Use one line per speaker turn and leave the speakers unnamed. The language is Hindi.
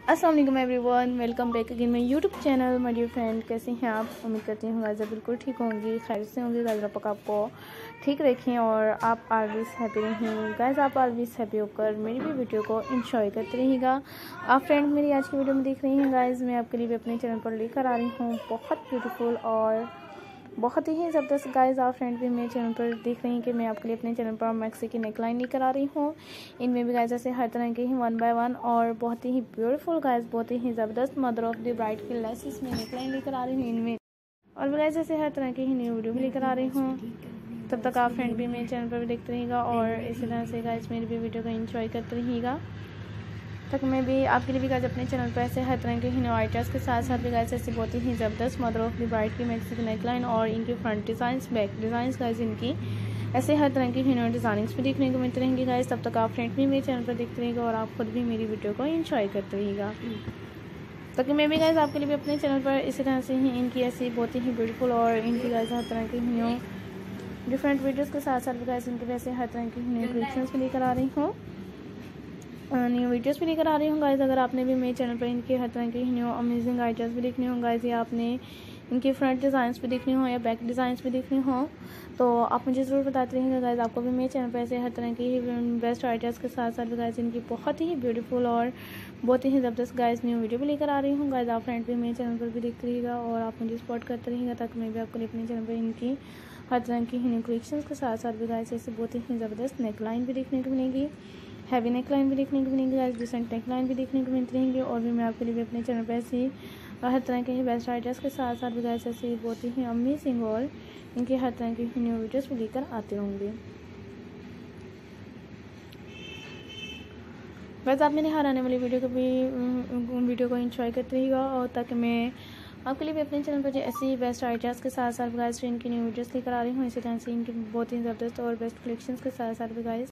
अस्सलाम वालेकुम everyone, welcome back again my YouTube channel. My dear friend, कैसे हैं आप? उम्मीद करती हूँ गाइस बिल्कुल ठीक होंगी, खैर से होंगे। गाइस आप आपको ठीक रखें और आप ऑलवेज हैप्पी रहें। गाइस आप ऑलवेज हैप्पी होकर मेरी भी वीडियो को एंजॉय करते रहिएगा। आप फ्रेंड मेरी आज की वीडियो में देख रही हैं गाइस, मैं आपके लिए भी अपने चैनल पर लेकर आ रही हूँ बहुत ब्यूटीफुल और बहुत ही ज़बरदस्त गाइस। आप फ्रेंड भी मेरे चैनल पर देख रही हैं कि मैं आपके लिए अपने चैनल पर मैक्सी की नेकलाइन लेकर आ रही हूँ। इनमें भी गाइस ऐसे हर तरह के ही 1 बाय 1 और बहुत ही ब्यूटीफुल गाइस, बहुत ही ज़बरदस्त मदर ऑफ द ब्राइड की लेसेस में नेकलाइन लेकर आ रही हूँ इनमें। और भी गाइस ऐसे हर तरह की ही न्यू वीडियो भी लेकर आ रही हूँ। तब तक आप फ्रेंड भी मेरे चैनल पर भी देखते रहिएगा और इसी तरह से गाइस मेरी भी वीडियो को एंजॉय करते रहिएगा। तक मैं भी आपके लिए भी गाइस अपने चैनल पर ऐसे हर तरह के ही न्यू आइडियाज़ के साथ साथ भी गाइस ऐसी बहुत ही ज़बरदस्त मदर ऑफ द ब्राइड की मैक्सी की नेकलाइन और इनकी front designs, back designs guys इनकी ऐसे हर तरह की न्यू डिज़ाइनिंग्स भी देखने को मिलती रहेंगी गाइस। तब तक आप फ्रेंड भी मेरे चैनल पर देखते रहिएगा और आप खुद भी मेरी वीडियो को एंजॉय करते रहिएगा। ताकि मैं भी गाइस आपके लिए भी अपने चैनल पर इसी तरह से ही इनकी ऐसी बहुत ही ब्यूटीफुल और इनकी गाइस हर तरह की न्यू डिफरेंट वीडियोज़ के साथ साथ भी गाइस इनके वैसे हर तरह की न्यू कलेक्शंस भी लेकर आ रही हूँ, न्यू वीडियोस भी लेकर आ रही हूँ गाइस। अगर आपने भी मेरे चैनल पर इनके हर तरह के न्यू अमेजिंग आइडियाज़ भी देखने हों गाइस, या आपने इनके फ्रंट डिज़ाइंस भी देखनी हो या बैक डिज़ाइंस भी देखनी हो, तो आप मुझे ज़रूर बताते रहिएगा गाइस। आपको भी मेरे चैनल पर ऐसे हर तरह की बेस्ट आइडियाज़ के साथ साथ गाइस इनकी बहुत ही ब्यूटीफुल और बहुत ही ज़बरदस्त गाइस न्यू वीडियो भी लेकर आ रही हूँ गाइस। आप फ्रेंड भी मेरे चैनल पर भी देखते रहिएगा और आप मुझे सपोर्ट करते रहिएगा, ताकि मैं भी आपको अपने चैनल पर इनकी हर तरह की न्यू कलेक्शंस के साथ साथ भी गाइस ऐसे बहुत ही ज़बरदस्त नेकलाइन भी देखने को मिलेगी, हैवी नेकलाइन भी देखने को मिलेंगी गाइस, डिसेंट नेकलाइन भी देखने को मिलती रहेंगी। और भी मैं आपके लिए भी अपने चैनल पर ऐसी हर तरह के ही बेस्ट आइडियाज़ के साथ साथ भी गाइस ऐसी बहुत ही अमेजिंग और इनके हर तरह की न्यू वीडियोस भी लेकर आते होंगे। बस आप मेरे हर आने वाली वीडियो को एंजॉय करते रहिएगा और ताकि मैं आपके लिए भी अपने चैनल पर ऐसी बेस्ट आइडियाज़ के साथ साथ गाइस इनकी न्यू वीडियोस लेकर आ रही हूँ। इसी तरह से इनकी बहुत ही ज़बरदस्त और बेस्ट कलेक्शंस के साथ साथ भी गाइस